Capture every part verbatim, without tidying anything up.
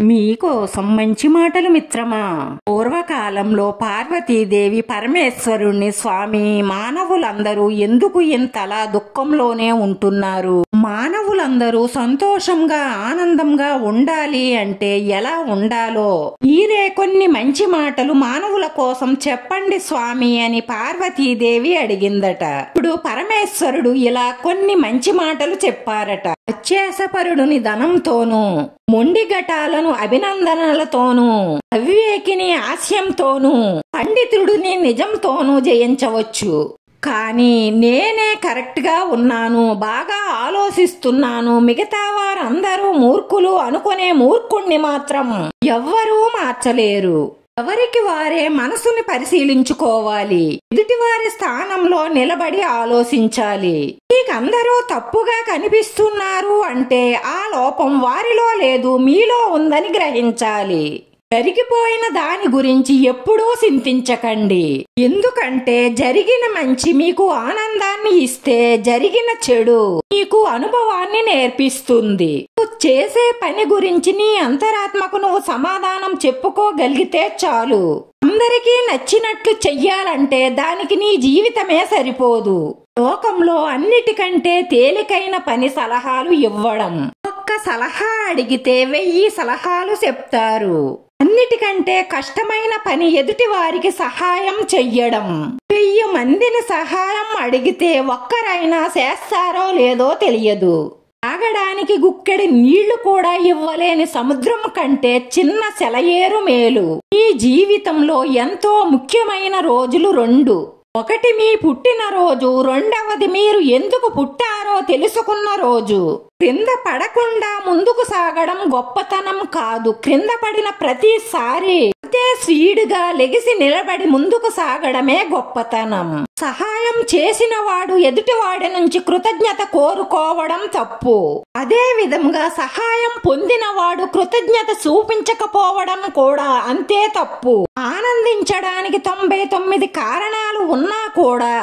మీకోసం మంచి మాటలు మిత్రమా. పూర్వకాలంలో పార్వతీదేవి పరమేశ్వరుణ్ణి, స్వామి మానవులందరూ ఎందుకు ఇంతలా దుఃఖంలోనే ఉంటున్నారు, మానవులందరూ సంతోషంగా ఆనందంగా ఉండాలి అంటే ఎలా ఉండాలో మీరే కొన్ని మంచి మాటలు మానవుల కోసం చెప్పండి స్వామి అని పార్వతీదేవి అడిగిందట. ఇప్పుడు పరమేశ్వరుడు ఇలా కొన్ని మంచి మాటలు చెప్పారట. అత్యాసపరుడుని ధనంతోనూ, మొండి ఘటాలను అభినందనలతోనూ, అవివేకిని హాస్యంతోనూ, పండితుడిని నిజంతోనూ జయించవచ్చు. కానీ నేనే కరెక్ట్ గా ఉన్నాను, బాగా ఆలోచిస్తున్నాను, మిగతా వారందరూ మూర్ఖులు అనుకునే మూర్ఖుణ్ణి మాత్రం ఎవ్వరూ మార్చలేరు. ఎవరికి వారే మనసుని పరిశీలించుకోవాలి. ఎదుటివారి స్థానంలో నిలబడి ఆలోచించాలి. మీకందరూ తప్పుగా కనిపిస్తున్నారు అంటే ఆ లోపం వారిలో లేదు, మీలో ఉందని గ్రహించాలి. జరిగిపోయిన దాని గురించి ఎప్పుడూ చింతించకండి. ఎందుకంటే జరిగిన మంచి మీకు ఆనందాన్ని ఇస్తే, జరిగిన చెడు నీకు అనుభవాన్ని నేర్పిస్తుంది. నువ్వు చేసే పని గురించి నీ అంతరాత్మకు నువ్వు సమాధానం చెప్పుకోగలిగితే చాలు. అందరికీ నచ్చినట్లు చెయ్యాలంటే దానికి నీ జీవితమే సరిపోదు. లోకంలో అన్నిటికంటే తేలికైన పని సలహాలు ఇవ్వడం. ఒక్క సలహా అడిగితే వెయ్యి సలహాలు చెప్తారు. అన్నిటికంటే కష్టమైన పని ఎదుటి వారికి సహాయం చెయ్యడం. వెయ్యి మందిని సహాయం అడిగితే ఒక్కరైనా చేస్తారో లేదో తెలియదు. తాగడానికి గుక్కెడి నీళ్లు కూడా ఇవ్వలేని సముద్రం కంటే చిన్న సెలయేరు మేలు. ఈ జీవితంలో ఎంతో ముఖ్యమైన రోజులు రెండు. ఒకటి మీ పుట్టిన రోజు, రెండవది మీరు ఎందుకు పుట్టారో తెలుసుకున్న రోజు. క్రింద పడకుండా ముందుకు సాగడం గొప్పతనం కాదు, క్రింద పడిన ప్రతిసారి అంతే స్పీడుగా లెగిసి నిలబడి ముందుకు సాగడమే గొప్పతనం. సహాయం చేసిన వాడు ఎదుటివాడి నుంచి కృతజ్ఞత కోరుకోవడం తప్పు. అదే విధంగా సహాయం పొందిన వాడు కృతజ్ఞత చూపించకపోవడం కూడా అంతే తప్పు. ఆనందించడానికి తొంభై తొమ్మిది కారణాలు ఉన్నా కూడా,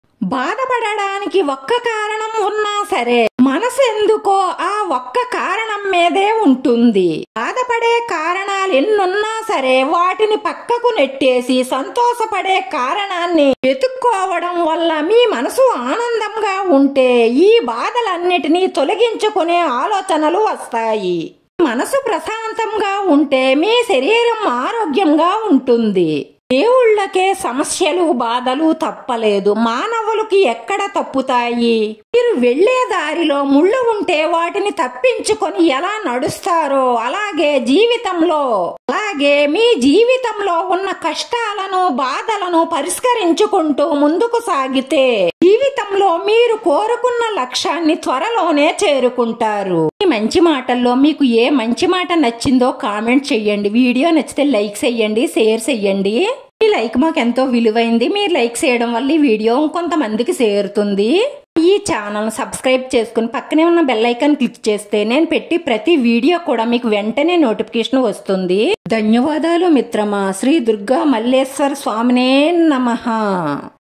బాధపడడానికి ఒక్క కారణం ఉన్నా సరే, మనసు ఎందుకో ఆ ఒక్క కారణం మీదే ఉంటుంది. బాధపడే కారణాలు ఎన్నున్నా సరే వాటిని పక్కకు నెట్టేసి సంతోషపడే కారణాన్ని వెతుక్కోవడం వల్ల మీ మనసు ఆనందంగా ఉంటే ఈ బాధలన్నిటినీ తొలగించుకునే ఆలోచనలు వస్తాయి. మనసు ప్రశాంతంగా ఉంటే మీ శరీరం ఆరోగ్యంగా ఉంటుంది. దేవుళ్ళకే సమస్యలు బాధలు తప్పలేదు, మానవులకి ఎక్కడ తప్పుతాయి? మీరు వెళ్లే దారిలో ముళ్ళు ఉంటే వాటిని తప్పించుకొని ఎలా నడుస్తారో అలాగే జీవితంలో అలాగే మీ జీవితంలో ఉన్న కష్టాలను బాధలను పరిష్కరించుకుంటూ ముందుకు సాగితే జీవితంలో మీరు కోరుకున్న లక్ష్యాన్ని త్వరలోనే చేరుకుంటారు. ఈ మంచి మాటల్లో మీకు ఏ మంచి మాట నచ్చిందో కామెంట్ చెయ్యండి. వీడియో నచ్చితే లైక్ చెయ్యండి, షేర్ చెయ్యండి. ఈ లైక్ మాకు ఎంతో విలువైంది. మీరు లైక్ చేయడం వల్ల ఈ వీడియో కొంతమందికి చేరుతుంది. ఈ ఛానల్ సబ్స్క్రైబ్ చేసుకుని పక్కనే ఉన్న బెల్ ఐకాన్ క్లిక్ చేస్తే నేను పెట్టి ప్రతి వీడియో కూడా మీకు వెంటనే నోటిఫికేషన్ వస్తుంది. ధన్యవాదాలు మిత్రమా. శ్రీ దుర్గా మల్లేశ్వర స్వామినే నమః.